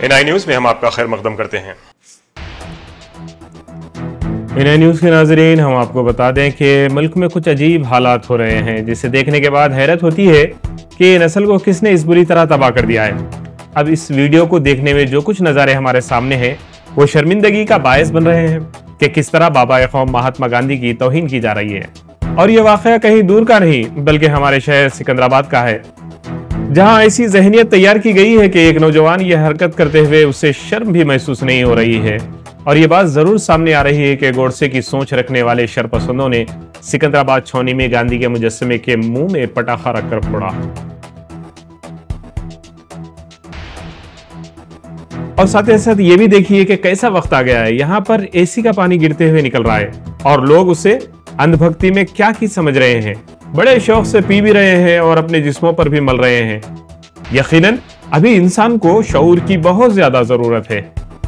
NI news में हम आपका खैर मकदम करते हैं। NI न्यूज के नाजरीन, हम आपको बता दें कि मुल्क में कुछ अजीब हालात हो रहे हैं जिसे देखने के बाद हैरत होती है कि नस्ल को किसने इस बुरी तरह तबाह कर दिया है। अब इस वीडियो को देखने में जो कुछ नज़ारे हमारे सामने हैं वो शर्मिंदगी का बायस बन रहे हैं कि किस तरह बाबा कौम महात्मा गांधी की तौहीन की जा रही है। और ये वाक़या कहीं दूर का नहीं बल्कि हमारे शहर सिकंदराबाद का है, जहां ऐसी जहनियत तैयार की गई है कि एक नौजवान ये हरकत करते हुए उसे शर्म भी महसूस नहीं हो रही है। और ये बात जरूर सामने आ रही है कि गोडसे की सोच रखने वाले शरपसंदों ने सिकंदराबाद छौनी में गांधी के मुजस्समे के मुंह में पटाखा रखकर फोड़ा। और साथ ही साथ ये भी देखिए कि कैसा वक्त आ गया है, यहाँ पर AC का पानी गिरते हुए निकल रहा है और लोग उसे अंधभक्ति में क्या की समझ रहे हैं, बड़े शौक से पी भी रहे हैं और अपने जिस्मों पर भी मल रहे हैं। यकीनन अभी इंसान को शऊर की बहुत ज्यादा जरूरत है।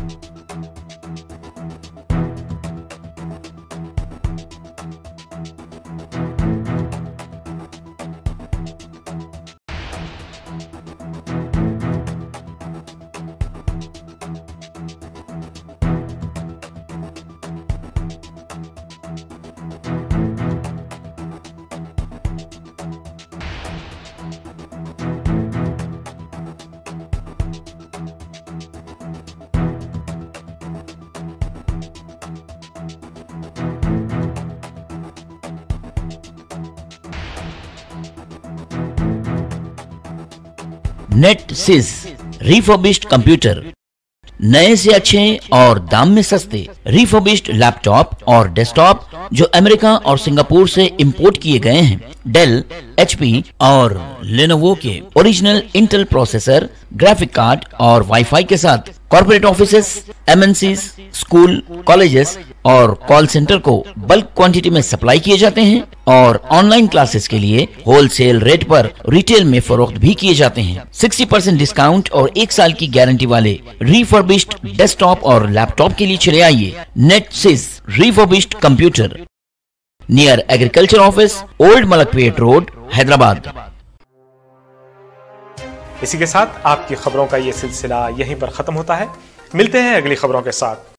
नेटसिस रिफर्बिश्ड कंप्यूटर, नए से अच्छे और दाम में सस्ते रिफर्बिश्ड लैपटॉप और डेस्कटॉप जो अमेरिका और सिंगापुर से इंपोर्ट किए गए हैं। डेल, HP और लेनोवो के original Intel processor, graphic card और वाईफाई के साथ corporate offices, MNCs, school, colleges और कॉल सेंटर को बल्क क्वांटिटी में सप्लाई किए जाते हैं और ऑनलाइन क्लासेस के लिए होलसेल रेट पर रिटेल में फरोख्त भी किए जाते हैं। 60% डिस्काउंट और 1 साल की गारंटी वाले रिफर्बिश्ड डेस्कटॉप और लैपटॉप के लिए चले आइए Netsys refurbished computer, near agriculture office, old Malakpet road, Hyderabad. इसी के साथ आपकी खबरों का ये सिलसिला यहीं पर खत्म होता है। मिलते हैं अगली खबरों के साथ।